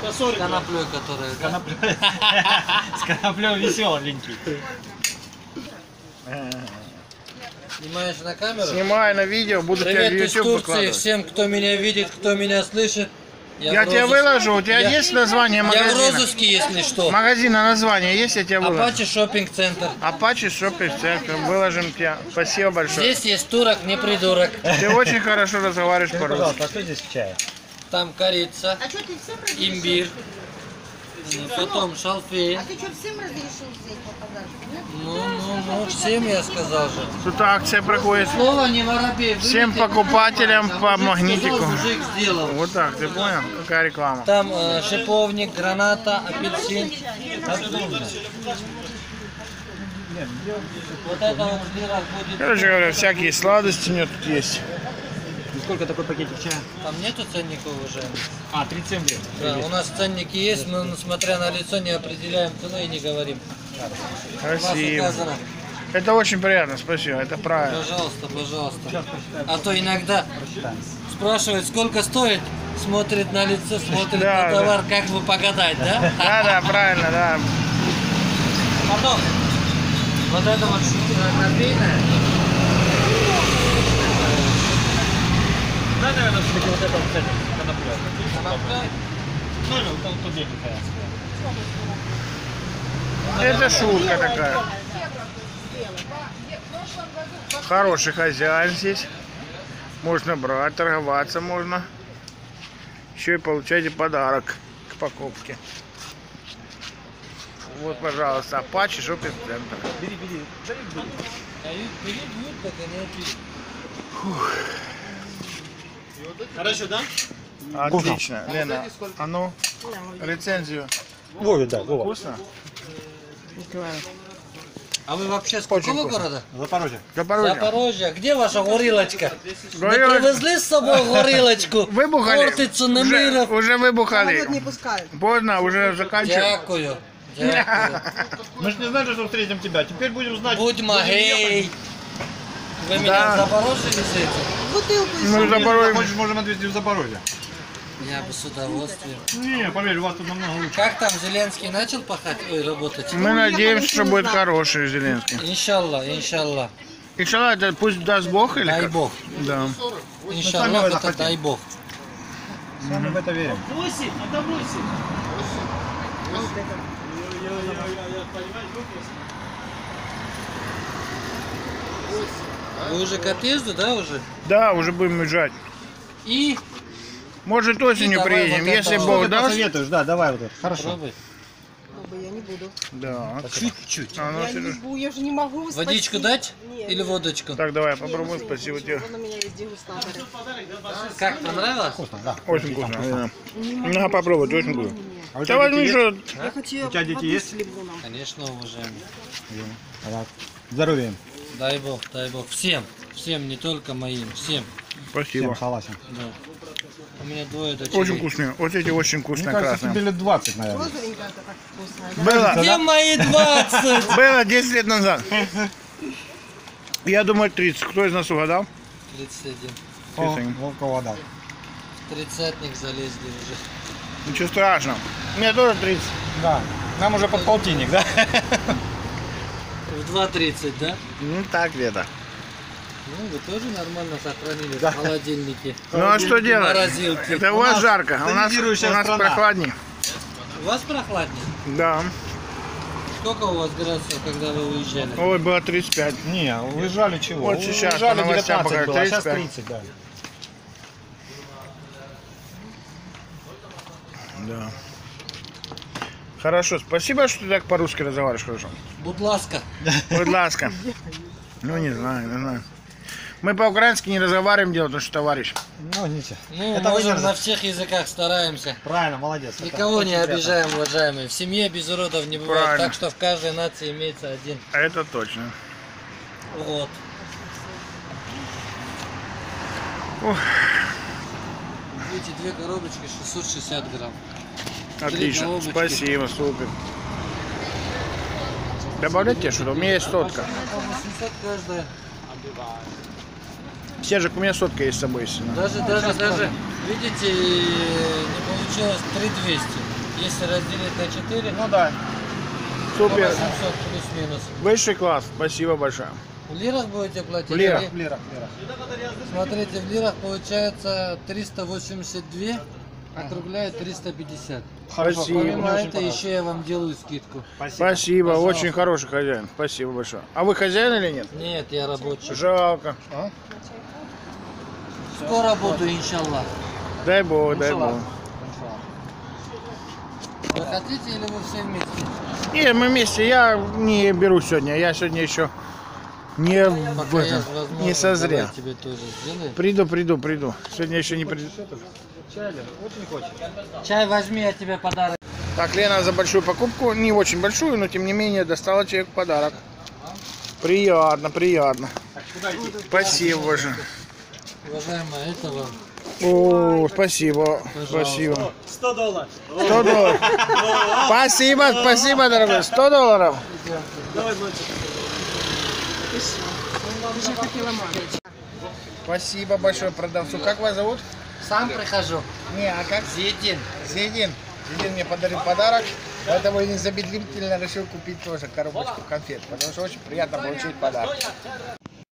С коноплей, которая. С коноплей веселенький. Снимаешь на камеру? Снимаю на видео, буду тебя в Привет из YouTube Турции выкладывать. всем, кто меня видит, кто меня слышит. Я тебя выложу, у тебя есть название Я в магазина? розыске, если что. Магазина название есть, я тебя выложу. Апачи шоппинг-центр. Апачи шоппинг центр, выложим тебя. Спасибо большое. Здесь есть турок, не придурок. Ты очень хорошо разговариваешь по-русски. А что здесь в чае? Там корица, имбирь, потом шалфей. А ты что, всем разрешил взять по подарку, нет? Ну, всем я сказал же. Тут акция проходит. Слово не воробей. Всем покупателям по магнитику. Мужик сделал. Вот так, ты понял? Какая реклама? Там шиповник, граната, апельсин. Вот это вот ждирак будет. Короче говоря, всякие сладости у меня тут есть. Сколько такой пакетик чая? Там нету ценников уже. А, 37 гривен. Да, у нас ценники есть, но несмотря на лицо не определяем цену и не говорим. У вас Спасибо. указано. Это очень приятно, спасибо, это правильно. Пожалуйста, пожалуйста. А то иногда спрашивают, сколько стоит, смотрит на лицо, смотрит Да, на товар, как бы погадать, да? Да, правильно, да. Потом, вот это вот кофейная. Да, наверное, все-таки вот это вот коноплей. Ну, там тут деньги Это шутка такая. Хороший хозяин здесь. Можно брать, торговаться можно. Еще и получаете подарок к покупке. Вот, пожалуйста, Апачи шоппинг-центр. Бери, бери. Бери, так они опишут. Хорошо, да? Отлично. Лена, а ну, рецензию. Вове, да, Вова. Вкусно? А вы вообще с Очень какого вкусно. города? Запорожье. Запорожье. Запорожье. Где ваша горилочка? Вы Горилочка. привезли с собой горилочку? Выбухали. Хортицу Немиров. Уже выбухали. Не пускают. Поздно, уже заканчиваем. Дякую. Дякую. Мы же не знали, что встретим тебя. Теперь будем знать. Будь магей. Вы меня Да. в Запорожье везете? Бутылку из Мы в Запорожье. Хочешь, можем отвезти в Запорожье. Я бы с удовольствием. Не, поверь, у вас тут намного лучше. Как там Зеленский начал пахать? Ой, работать? Мы надеемся, что будет хороший Зеленский. Иншаллах, иншаллах. Иншаллах, это пусть даст Бог или Дай как? Бог. Да. Иншаллах, в это это хотим. дай Бог. Сами в это верим. Вы уже к отъезду, да, уже? Да, уже будем уезжать. И Может, осенью давай приедем, вот это если вот. Бог Ты даст. посоветуешь, да, давай вот это. Хорошо. пробуй. Я не буду. Да. Чуть-чуть. А, ну, Я не Сереж. буду, я же не могу. Водичку спасти. дать? Нет. Или водочку? Так, давай, попробуй, спасибо тебе. Вон у меня есть дегустаторы. Как, понравилось? Вкусно, да. Очень вкусно. Да. На, попробуй, очень вкусно. А у Да тебя возьми, дети что... Я хочу У тебя дети воды есть? с лимоном. Конечно, уважаемый. есть? Здоровья им. Дай Бог, дай Бог. Всем. Всем, не только моим. Всем. Спасибо. Всем согласен. Да. У меня двое дочерей. Очень вкусные. Вот эти очень Мне вкусные, кажется, тебе красные. лет 20, наверное. Розовенькая это так вкусная. Да? Было, Где мои 20? было 10 лет назад. Я думаю, 30. Кто из нас угадал? 31. Волкова, да. В тридцатник залезли уже. Ничего страшного. Мне тоже 30. Да. Нам уже под полтинник, да? В 2.30, да? Ну, так где-то. Ну, вы тоже нормально сохранили в холодильнике. Ну, а что делать? Морозилки. Это у вас жарко, а у нас доминирующая страна. прохладнее. У вас прохладнее? Да. Сколько у вас градусов, когда вы уезжали? Ой, было 35. Не, уезжали чего? Вот сейчас Уезжали по новостям 19 было, а сейчас 35. 30, да. Да. Хорошо, спасибо, что ты так по-русски разговариваешь хорошо. Будь ласка. Будь ласка. Ну, не знаю, не знаю. Мы по-украински не разговариваем, дело, потому что товарищ. Ну, ничего. Ну, Это можем вызов. на всех языках стараемся. Правильно, молодец. Это Никого не очень приятно. обижаем, уважаемые. В семье без уродов не бывает, Правильно. так что в каждой нации имеется один. А это точно. Вот. Ух. Эти две коробочки 660 грамм. Отлично, коробочки. спасибо, супер. Добавлять тебе что-то? У меня есть сотка. По 800 каждая. Сержик, у меня сотка есть с собой, если надо. Даже, видите, не получилось 3200. Если разделить на 4, Ну да. то Супер. 800 плюс-минус. Высший класс. Спасибо большое. В лирах будете платить? В лирах. Или- Смотрите, в лирах получается 382, округляет 350. Спасибо. Помимо этого еще я вам делаю скидку. Спасибо. Пожалуйста. Очень хороший хозяин. Спасибо большое. А вы хозяин или нет? Нет, я рабочий. Жалко. Скоро буду, иншаллах. Дай бог, дай бог. Вы хотите или вы все вместе? Не, мы вместе. Я не беру сегодня. Я сегодня еще не в Пока этом, есть возможность, не созрел. давай тебе тоже сделаю. Приду. Сегодня еще не приду. Чай возьми, я тебе подарок. Так, Лена за большую покупку, не очень большую, но тем не менее достала человеку подарок. Приятно, приятно. Спасибо большое. Уважаемая, это вам. О, спасибо, спасибо. $100. $100. Спасибо, дорогой. $100. Уже хотела мать. Спасибо большое продавцу. Как вас зовут? Сам прихожу. Не, а как? Зетин. Зедин. Зедин мне подарил подарок, поэтому я незамедлительно решил купить тоже коробочку конфет, потому что очень приятно получить подарок.